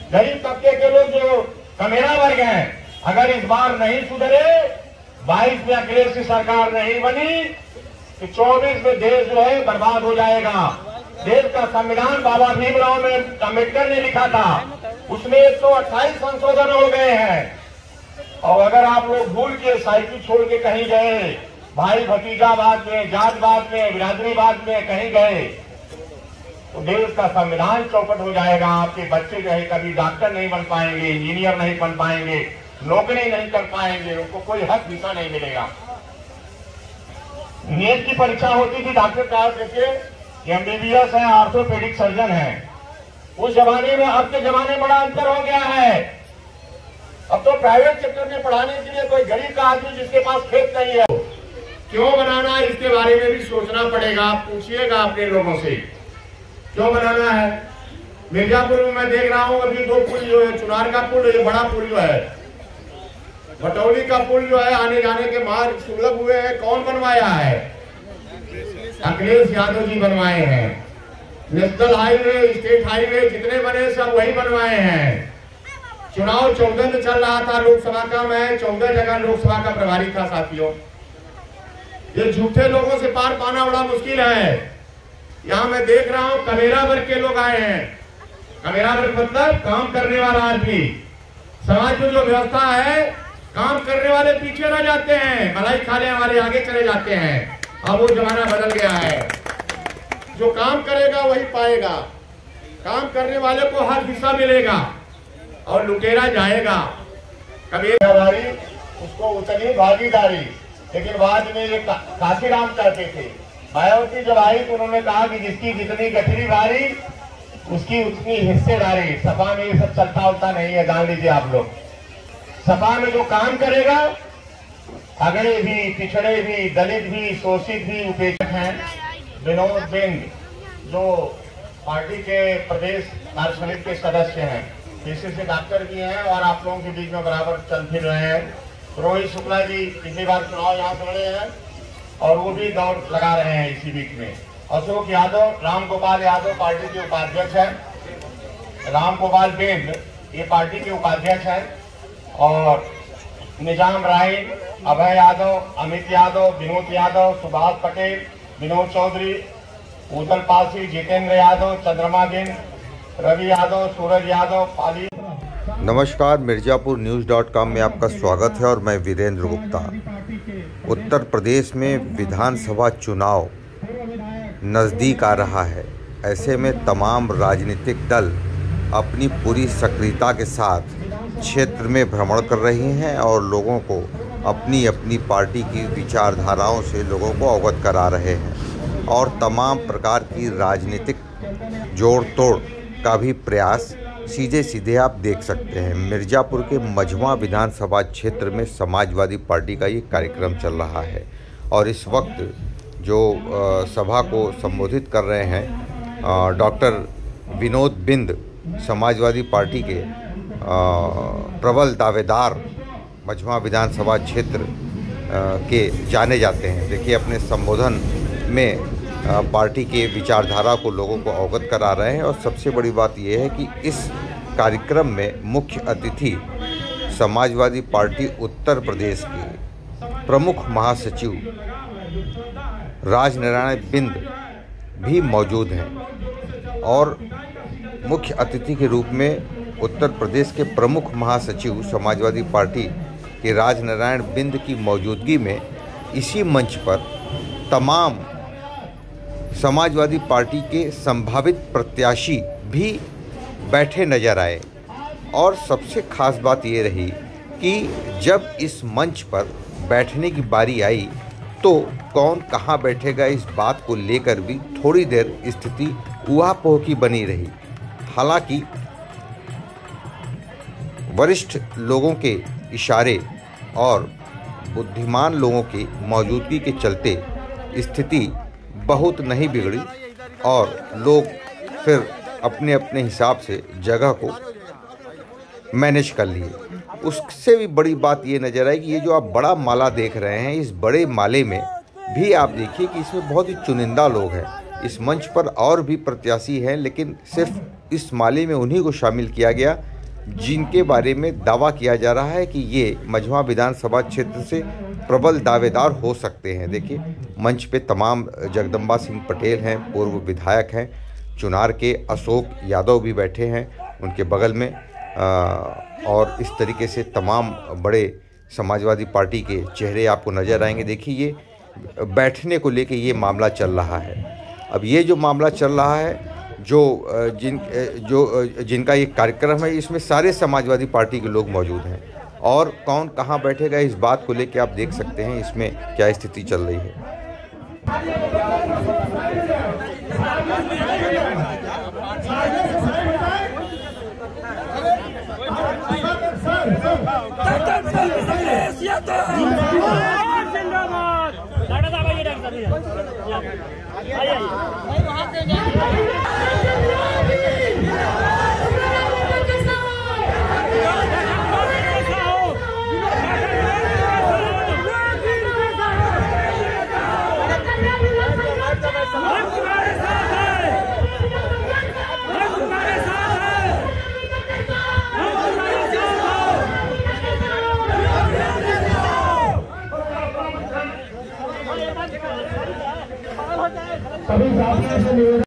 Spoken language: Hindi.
गरीब तबके के लोग जो कमेरा वर्ग हैं, अगर इस बार नहीं सुधरे, 22 में अखिलेश की सरकार नहीं बनी तो 24 में देश जो है बर्बाद हो जाएगा। देश का संविधान बाबा भीमराव में अम्बेडकर ने लिखा था, उसमें 128 संशोधन हो गए हैं। और अगर आप लोग भूल के साइकिल छोड़ के कहीं गए, भाई भतीजावाद में, जातवाद में, बिरादरीवाद में कहीं गए, तो देश का संविधान चौपट हो जाएगा। आपके बच्चे जो है कभी डॉक्टर नहीं बन पाएंगे, इंजीनियर नहीं बन पाएंगे, नौकरी नहीं कर पाएंगे, उनको कोई हक दिशा नहीं मिलेगा। नीट की परीक्षा होती थी, डॉक्टर कहा कि एमबीबीएस है, ऑर्थोपेडिक सर्जन है। उस जमाने में अब के जमाने में बड़ा अंतर हो गया है। अब तो प्राइवेट सेक्टर में पढ़ाने के लिए कोई गरीब का आदमी जिसके पास खेत नहीं है, क्यों बनाना है इसके बारे में भी सोचना पड़ेगा। आप पूछिएगा अपने लोगों से क्यों बनाना है। मिर्जापुर में मैं देख रहा हूँ अभी 2 पुल जो है, चुनार का पुल, ये बड़ा पुल जो है, भटौली का पुल जो है, आने जाने के मार्ग सुलभ हुए हैं, कौन बनवाया है? अखिलेश यादव जी बनवाए हैं। नेशनल हाईवे, स्टेट हाईवे जितने बने सब वही बनवाए हैं। चुनाव 14 में चल रहा था लोकसभा का, मैं 14 जगह लोकसभा का प्रभारी था साथियों। ये झूठे लोगों से पार पाना बड़ा मुश्किल है। यहाँ मैं देख रहा हूँ कमेरा वर्ग के लोग आए हैं। कमेरा वर्ग मतलब काम करने वाला आदमी। समाज में जो व्यवस्था है, काम करने वाले पीछे रह जाते हैं, मलाई खाने वाले आगे चले जाते हैं। अब वो जमाना बदल गया है। जो काम करेगा वही पाएगा, काम करने वाले को हर हिस्सा मिलेगा और लुटेरा जाएगा। कबीरदारी उसको उतनी भागीदारी। लेकिन बाद में ये काशीराम कहते थे, मायावती जब आई तो उन्होंने कहा कि जिसकी जितनी गठरी भारी उसकी उतनी हिस्सेदारी। सपा में ये सब चलता उलता नहीं है, जान लीजिए आप लोग। सपा में जो काम करेगा, अगड़े भी, पिछड़े भी, दलित भी, शोषित भी, उपेक्षित हैं। विनोद बिंद जो पार्टी के प्रदेश कार्य समिति के सदस्य हैं, पीसीसी डॉक्टर भी हैं और आप लोगों के बीच में बराबर चल फिर रहे हैं। रोहित शुक्ला जी पिछली बार चुनाव यहाँ से लड़े हैं और वो भी दौड़ लगा रहे हैं इसी बीच में। अशोक यादव, राम गोपाल यादव पार्टी के उपाध्यक्ष हैं। राम गोपाल बिंद ये पार्टी के उपाध्यक्ष हैं। और निजाम राय, अभय यादव, अमित यादव, विनोद यादव, सुभाष पटेल, विनोद चौधरी, उदल पासी, जितेंद्र यादव, चंद्रमा बिंद, रवि यादव, सूरज यादव, पाली। नमस्कार, मिर्जापुर news.com में आपका स्वागत है और मैं वीरेंद्र गुप्ता। उत्तर प्रदेश में विधानसभा चुनाव नज़दीक आ रहा है। ऐसे में तमाम राजनीतिक दल अपनी पूरी सक्रियता के साथ क्षेत्र में भ्रमण कर रही हैं और लोगों को अपनी अपनी पार्टी की विचारधाराओं से लोगों को अवगत करा रहे हैं और तमाम प्रकार की राजनीतिक जोड़ तोड़ का भी प्रयास सीधे आप देख सकते हैं। मिर्ज़ापुर के मझवा विधानसभा क्षेत्र में समाजवादी पार्टी का ये कार्यक्रम चल रहा है और इस वक्त जो सभा को संबोधित कर रहे हैं डॉक्टर विनोद बिंद, समाजवादी पार्टी के प्रबल दावेदार मझवा विधानसभा क्षेत्र के जाने जाते हैं। देखिए, अपने संबोधन में पार्टी के विचारधारा को लोगों को अवगत करा रहे हैं और सबसे बड़ी बात यह है कि इस कार्यक्रम में मुख्य अतिथि समाजवादी पार्टी उत्तर प्रदेश के प्रमुख महासचिव राजनारायण बिंद भी मौजूद हैं और मुख्य अतिथि के रूप में उत्तर प्रदेश के प्रमुख महासचिव समाजवादी पार्टी के राजनारायण बिंद की मौजूदगी में इसी मंच पर तमाम समाजवादी पार्टी के संभावित प्रत्याशी भी बैठे नजर आए। और सबसे खास बात ये रही कि जब इस मंच पर बैठने की बारी आई तो कौन कहाँ बैठेगा इस बात को लेकर भी थोड़ी देर स्थिति ऊहापोह की बनी रही। हालांकि वरिष्ठ लोगों के इशारे और बुद्धिमान लोगों की मौजूदगी के चलते स्थिति बहुत नहीं बिगड़ी और लोग फिर अपने अपने हिसाब से जगह को मैनेज कर लिए। उससे भी बड़ी बात ये नज़र आई कि ये जो आप बड़ा माला देख रहे हैं, इस बड़े माले में भी आप देखिए कि इसमें बहुत ही चुनिंदा लोग हैं। इस मंच पर और भी प्रत्याशी हैं, लेकिन सिर्फ इस माले में उन्हीं को शामिल किया गया जिनके बारे में दावा किया जा रहा है कि ये मझवा विधानसभा क्षेत्र से प्रबल दावेदार हो सकते हैं। देखिए मंच पे तमाम जगदम्बा सिंह पटेल हैं, पूर्व विधायक हैं, चुनार के अशोक यादव भी बैठे हैं उनके बगल में, और इस तरीके से तमाम बड़े समाजवादी पार्टी के चेहरे आपको नज़र आएंगे। देखिए ये बैठने को लेके ये मामला चल रहा है। अब ये जो मामला चल रहा है, जिनका ये कार्यक्रम है, इसमें सारे समाजवादी पार्टी के लोग मौजूद हैं और कौन कहाँ बैठेगा इस बात को लेके आप देख सकते हैं इसमें क्या स्थिति चल रही है। सभी